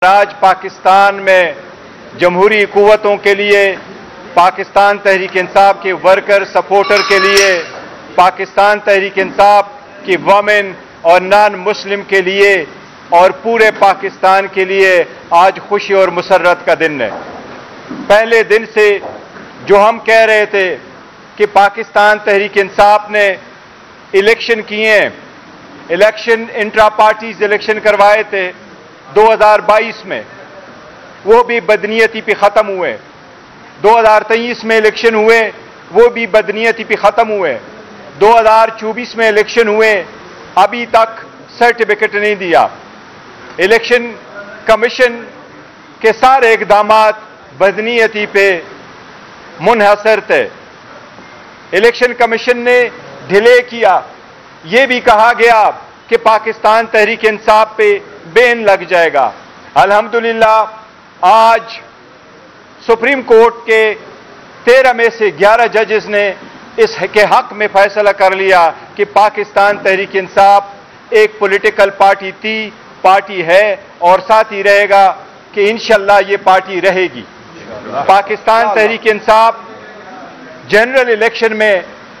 آج پاکستان میں جمہوری قوتوں کے لیے، پاکستان تحریک انصاف کے ورکر سپورٹر کے لیے، پاکستان تحریک انصاف کی وومن اور نان مسلم کے لیے اور پورے پاکستان کے لیے آج خوشی اور مسرت کا دن ہے۔ پہلے دن سے جو ہم کہہ رہے تھے کہ پاکستان تحریک انصاف نے الیکشن کیے ہیں، الیکشن انٹرا پارٹیز الیکشن کروائے تھے 2022 میں، وہ بھی بدنیتی پہ ختم ہوئے۔ 2023 میں الیکشن ہوئے، وہ بھی بدنیتی پہ ختم ہوئے۔ 2024 میں الیکشن ہوئے، ابھی تک سرٹیفکیٹ نہیں دیا۔ الیکشن کمیشن کے سارے اقدامات بدنیتی پہ منحصر تھے۔ الیکشن کمیشن نے ڈیلے کیا، یہ بھی کہا گیا کہ پاکستان تحریک انصاف پہ بین لگ جائے گا۔ الحمدللہ آج سپریم کورٹ کے 13 میں سے 11 ججز نے اس کے حق میں فیصلہ کر لیا کہ پاکستان تحریک انصاف ایک پولیٹیکل پارٹی تھی، پارٹی ہے اور ساتھ ہی رہے گا کہ انشاءاللہ یہ پارٹی رہے گی۔ پاکستان تحریک انصاف جنرل الیکشن میں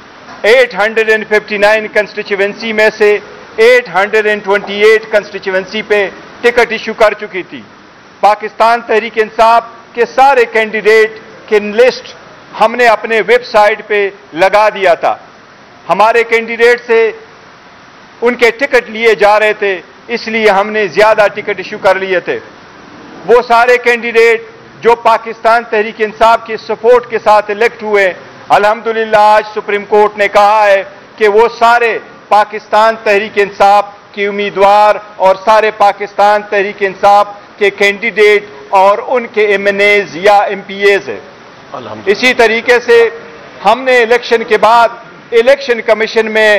859 کنسٹیچوئنسی میں سے 828 کنسٹیچوئنسی پہ ٹکٹ ایشو کر چکی تھی۔ پاکستان تحریک انصاف کے سارے کینڈیڈیٹ کی لسٹ ہم نے اپنے ویب سائٹ پہ لگا دیا تھا۔ ہمارے کینڈیڈیٹ سے ان کے ٹکٹ لیے جا رہے تھے، اس لیے ہم نے زیادہ ٹکٹ ایشو کر لیے تھے۔ وہ سارے کینڈیڈیٹ جو پاکستان تحریک انصاف کی سپورٹ کے ساتھ الیکٹ ہوئے، الحمدللہ آج سپریم کورٹ نے کہا ہے کہ وہ سارے پاکستان تحریک انصاف کے امیدوار اور سارے پاکستان تحریک انصاف کے کینڈیڈیٹ اور ان کے ایم این ایز یا ایم پی ایز ہیں۔ اسی طریقے سے ہم نے الیکشن کے بعد الیکشن کمیشن میں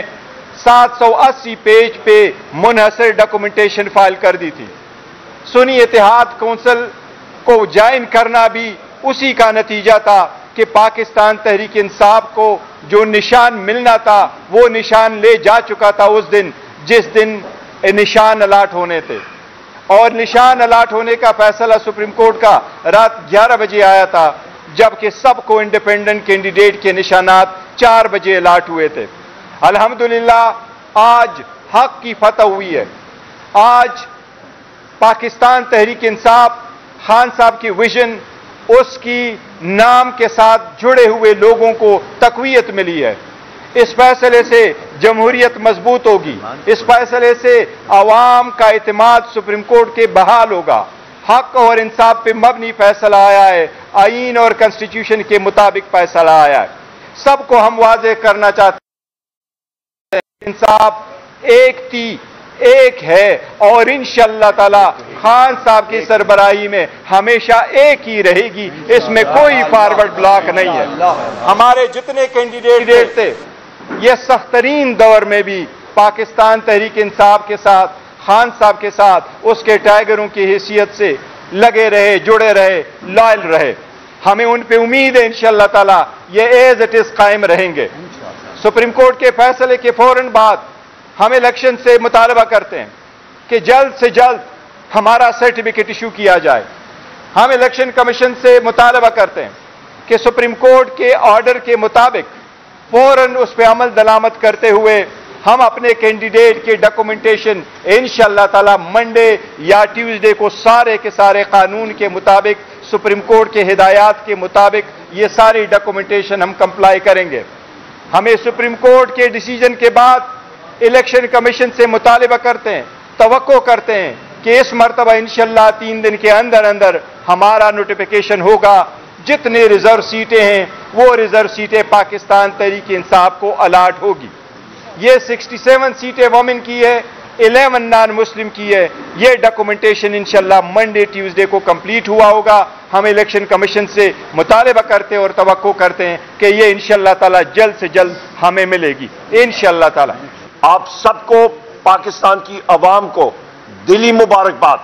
780 پیج پہ منحصر ڈاکومنٹیشن فائل کر دی تھی۔ سنی اتحاد کونسل کو جوائن کرنا بھی اسی کا نتیجہ تھا کہ پاکستان تحریک انصاف کو جو نشان ملنا تھا وہ نشان لے جا چکا تھا اس دن جس دن نشان الاٹ ہونے تھے، اور نشان الاٹ ہونے کا فیصلہ سپریم کورٹ کا رات 11 بجے آیا تھا، جبکہ سب کو انڈیپینڈنٹ کینڈیڈیٹ کے نشانات 4 بجے الاٹ ہوئے تھے۔ الحمدللہ آج حق کی فتح ہوئی ہے۔ آج پاکستان تحریک انصاف خان صاحب کی ویژن، اس کی نام کے ساتھ جڑے ہوئے لوگوں کو تقویت ملی ہے۔ اس فیصلے سے جمہوریت مضبوط ہوگی، اس فیصلے سے عوام کا اعتماد سپریم کورٹ کے بحال ہوگا۔ حق اور انصاف پہ مبنی فیصلہ آیا ہے، آئین اور کنسٹیٹیوشن کے مطابق فیصلہ آیا ہے۔ سب کو ہم واضح کرنا چاہتے ہیں انصاف ایک تھی، ایک ہے، اور انشاءاللہ تعالی خان صاحب کی سربراہی میں ہمیشہ ایک ہی رہے گی، اس میں کوئی فارورڈ بلاک نہیں ہے۔ ہمارے جتنے کینڈیڈیٹ تھے یہ سخت ترین دور میں بھی پاکستان تحریک انصاف کے ساتھ، خان صاحب کے ساتھ اس کے ٹائیگروں کی حیثیت سے لگے رہے، جڑے رہے، لائل رہے۔ ہمیں ان پہ امید ہے انشاءاللہ تعالی یہ ایز اٹ از قائم رہیں گے۔ سپریم کورٹ کے فیصلے کے فوراً بعد ہم الیکشن سے مطالبہ کرتے ہیں کہ جلد سے جلد ہمارا سرٹیفکیٹ ایشو کیا جائے۔ ہم الیکشن کمیشن سے مطالبہ کرتے ہیں کہ سپریم کورٹ کے آرڈر کے مطابق فوراً اس پہ عمل درآمد کرتے ہوئے ہم اپنے کینڈیڈیٹ کے ڈاکومنٹیشن انشاءاللہ تعالی منڈے یا ٹیوزڈے کو سارے کے سارے قانون کے مطابق، سپریم کورٹ کے ہدایات کے مطابق یہ ساری ڈاکومنٹیشن ہم کمپلائی کریں گے۔ ہمیں سپریم کورٹ کے ڈیسیجن کے بعد الیکشن کمیشن سے مطالبہ کرتے ہیں، توقع کرتے ہیں کہ اس مرتبہ انشاءاللہ 3 دن کے اندر اندر ہمارا نوٹیفیکیشن ہوگا۔ جتنے ریزرو سیٹیں ہیں وہ ریزرو سیٹیں پاکستان تحریک انصاف کو الاٹ ہوگی۔ یہ 67 سیٹیں وومن کی ہے، 11 نان مسلم کی ہے۔ یہ ڈاکومنٹیشن انشاءاللہ منڈے ٹیوزڈے کو کمپلیٹ ہوا ہوگا۔ ہم الیکشن کمیشن سے مطالبہ کرتے اور توقع کرتے ہیں کہ یہ انشاءاللہ تعالی جلد سے جلد ہمیں ملے گی انشاءاللہ تعالی۔ آپ سب کو، پاکستان کی عوام کو دلی مبارکباد۔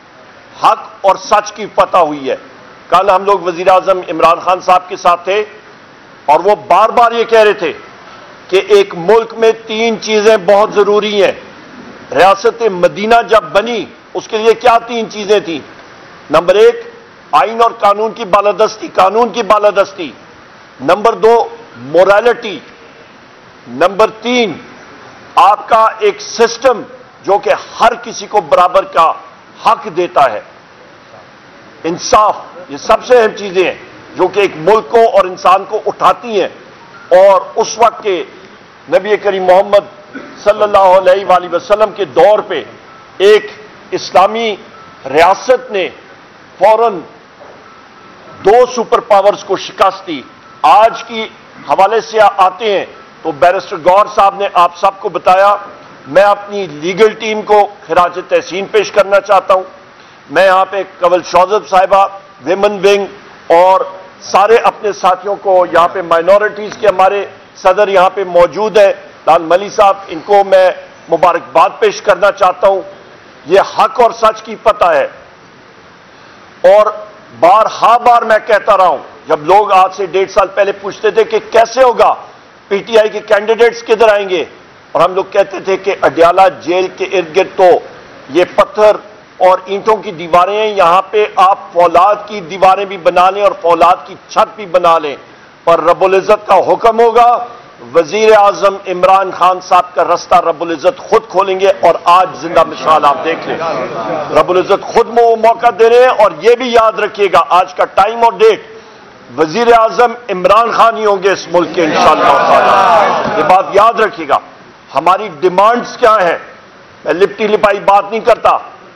حق اور سچ کی فتح ہوئی ہے۔ کل ہم لوگ وزیر اعظم عمران خان صاحب کے ساتھ تھے اور وہ بار بار یہ کہہ رہے تھے کہ ایک ملک میں 3 چیزیں بہت ضروری ہیں۔ ریاست مدینہ جب بنی اس کے لیے کیا 3 چیزیں تھیں؟ नंबर 1 आइन और कानून की बालादस्ती, नंबर 2 मोरालिटी, नंबर 3 आपका एक सिस्टम जो कि हर किसी को बराबर का हक देता है, इंसाफ। ये सबसे अहम चीजें हैं जो कि एक मुल्क को और इंसान को उठाती हैं। और उस वक्त के नबी करीम मोहम्मद सल्लल्लाहु अलैहि वसल्लम के दौर पे एक इस्लामी रियासत ने फौरन 2 सुपर पावर्स को शिकस्त दी। आज की हवाले से आते हैं तो बैरिस्टर गौहर साहब ने आप सबको बताया। मैं अपनी लीगल टीम को खिराज तहसीन पेश करना चाहता हूं। मैं यहां पे कवल शौजब साहिबा, विमेन विंग और सारे अपने साथियों को, यहां पे माइनॉरिटीज के हमारे सदर यहां पे मौजूद है, लाल मली साहब, इनको मैं मुबारकबाद पेश करना चाहता हूं। ये हक और सच की पता है। और बार मैं कहता रहा हूं, जब लोग आज से 1.5 साल पहले पूछते थे कि कैसे होगा, पीटीआई के कैंडिडेट्स किधर आएंगे, और हम लोग कहते थे कि अडयाला जेल के इर्द गिर्द तो ये पत्थर और ईंटों की दीवारें हैं, यहां पे आप फौलाद की दीवारें भी बना लें और फौलाद की छत भी बना लें, पर रब्बुल इज्जत का हुक्म होगा, वजीर आजम इमरान खान साहब का रास्ता रब्बुल इज्जत खुद खोलेंगे। और आज जिंदा मिसाल आप देख लें, रब्बुल इज्जत खुद मौका दे रहे हैं। और यह भी याद रखिएगा, आज का टाइम और डेट, वजीर आजम इमरान खान ही होंगे इस मुल्क के इंशाअल्लाह। ये बात याद रखिएगा। हमारी डिमांड्स क्या है, मैं लिपटी लिपाई बात नहीं करता।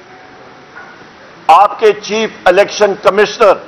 आपके चीफ इलेक्शन कमिश्नर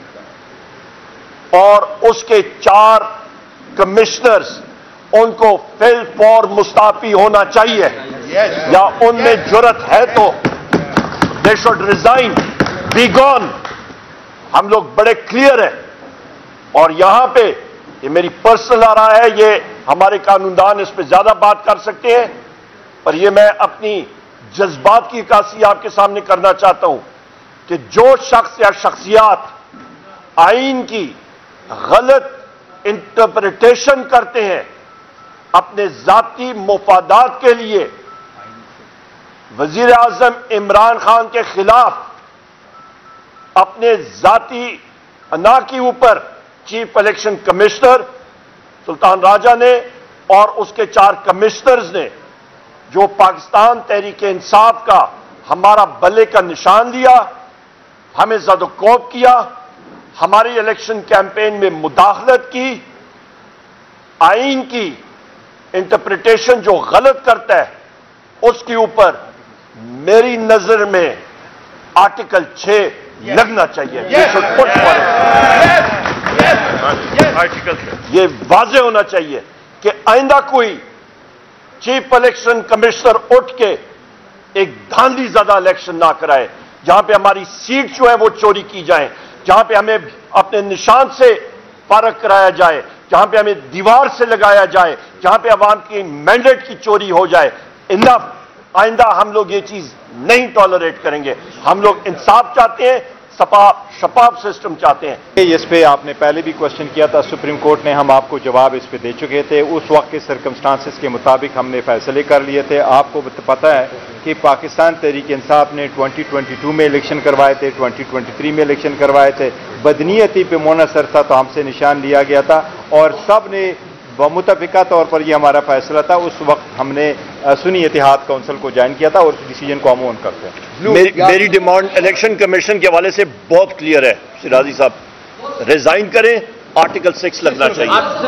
और उसके 4 कमिश्नर्स, उनको फिल फॉर मुस्ताफी होना चाहिए, या उनमें जुर्रत है तो they should resign, be gone. हम लोग बड़े क्लियर हैं। और यहां पे ये मेरी पर्सनल आ रहा है, ये हमारे कानूनदान इस पे ज्यादा बात कर सकते हैं, पर ये मैं अपनी जज्बात की अक्कासी आपके सामने करना चाहता हूं कि जो शख्स या शख्सियात आइन की गलत इंटरप्रिटेशन करते हैं अपने जाती मुफादात के लिए, वजीर आजम इमरान खान के खिलाफ अपने जाती अना के ऊपर chief election commissioner Sultan Raja ने और उसके 4 कमिश्नर्स ने जो पाकिस्तान तहरीक इंसाफ का हमारा बल्ले का निशान लिया, हमें ज़दोकोब किया, हमारी इलेक्शन कैंपेन में मुदाखलत की, आइन की इंटरप्रिटेशन जो गलत करता है उसके ऊपर मेरी नजर में आर्टिकल 6 लगना चाहिए। ये वाज़ेह होना चाहिए कि आइंदा कोई चीफ इलेक्शन कमिश्नर उठ के एक धांधली ज़्यादा इलेक्शन ना कराए, जहां पे हमारी सीट जो है वो चोरी की जाए, जहां पे हमें अपने निशान से फारग कराया जाए, जहां पे हमें दीवार से लगाया जाए, जहां पे अवाम की मैंडेट की चोरी हो जाए। इनफ, आइंदा हम लोग ये चीज नहीं टॉलरेट करेंगे। हम लोग इंसाफ चाहते हैं, शफाफ सिस्टम चाहते हैं। इस पे आपने पहले भी क्वेश्चन किया था, सुप्रीम कोर्ट ने हम आपको जवाब इस पे दे चुके थे। उस वक्त के सर्कमस्टांसिस के मुताबिक हमने फैसले कर लिए थे। आपको पता है कि पाकिस्तान तहरीक इंसाफ ने 2022 में इलेक्शन करवाए थे, 2023 में इलेक्शन करवाए थे। बदनीयती पे मुनसर था तो हमसे निशान लिया गया था और सब ने मुतफिका तौर पर यह हमारा फैसला था। उस वक्त हमने सुन्नी इत्तेहाद काउंसिल को ज्वाइन किया था और उस डिसीजन को हम ऑन करते हैं। मेरी डिमांड इलेक्शन कमीशन के हवाले से बहुत क्लियर है। सिराजी साहब रिजाइन करें, आर्टिकल 6 लगना चाहिए।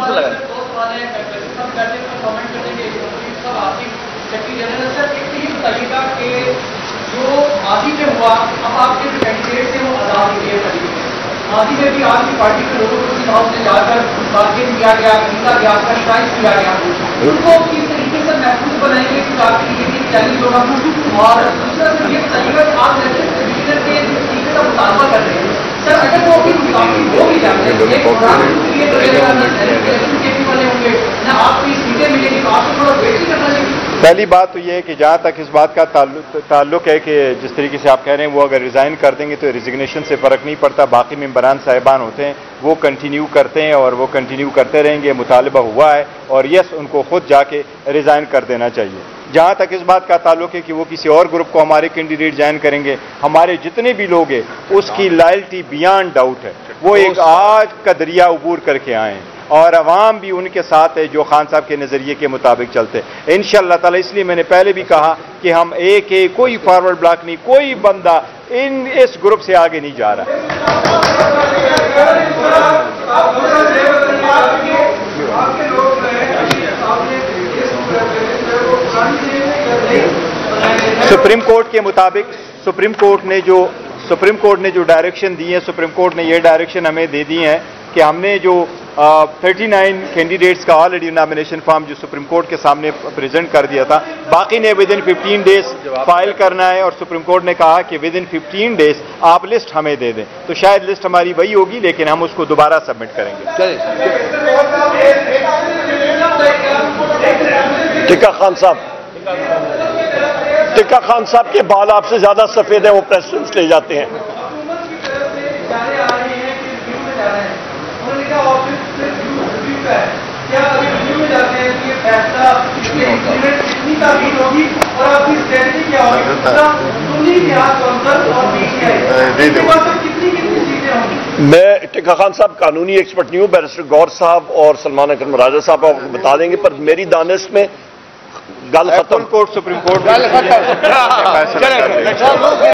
माजी में भी आपकी पार्टी के लोगों को चुनाव से जाकर बातचीत किया गया, कीता गया, सरप्राइज किया गया, उनको किस तरीके से महफूज बनाएंगे कि आपके लिए भी चैलेंज होगा। और दूसरा जो ये तरीका आप इलेक्शन कमीशन के तरीके का मुतालबा कर रहे हैं सर, अगर वो अभी मुताबिक हो भी जाते हैं, इलेक्शन के भी वाले होंगे ना, आपकी सीटें मिलेगी तो आपको थोड़ा वेट ही करना चाहिए। पहली बात तो यह है कि जहां तक इस बात का ताल्लुक है कि जिस तरीके से आप कह रहे हैं वो अगर रिजाइन कर देंगे तो रिजिग्नेशन से फर्क नहीं पड़ता। बाकी मेंबरान साहिबान होते हैं वो कंटिन्यू करते हैं और वो कंटिन्यू करते रहेंगे। मुतालबा हुआ है और यस उनको खुद जाके रिजाइन कर देना चाहिए। جہاں تک اس بات کا تعلق ہے کہ وہ کسی اور گروپ کو ہمارے کینڈیڈیٹ جوائن کریں گے، ہمارے جتنے بھی لوگ ہیں اس کی لائلٹی بیانڈ ڈاؤٹ ہے، وہ ایک آج کا دریا عبور کر کے آئے ہیں اور عوام بھی ان کے ساتھ ہے جو خان صاحب کے نظریے کے مطابق چلتے ہیں انشاءاللہ تعالی۔ اس لیے میں نے پہلے بھی کہا کہ ہم ایک کوئی فارورڈ بلاک نہیں، کوئی بندہ اس گروپ سے آگے نہیں جا رہا۔ سپریم کورٹ کے مطابق سپریم کورٹ نے جو ڈائریکشن دی ہے، سپریم کورٹ نے یہ ڈائریکشن ہمیں دے دی ہے کہ ہم نے جو 39 کینڈیڈیٹس کا آلریڈی نامینیشن فارم جو سپریم کورٹ کے سامنے پریزنٹ کر دیا تھا، باقی نے ود ان 15 ڈیز فائل کرنا ہے، اور سپریم کورٹ نے کہا کہ ود ان 15 ڈیز آپ لسٹ ہمیں دے دیں، تو شاید لسٹ ہماری وہی ہوگی لیکن ہم اس کو دوبارہ سبمٹ کریں گے۔ ٹکا خان صاحب کے بال آپ سے زیادہ سفید ہیں، وہ پریسیڈنٹ لے جاتے ہیں۔ میں ٹکا خان صاحب قانونی ایکسپرٹ نہیں ہوں، بیرسٹر گور صاحب اور سلمان اکرم راجہ صاحب آپ کو بتا دیں گے، پر میری دانش میں گل ختم، سپریم کورٹ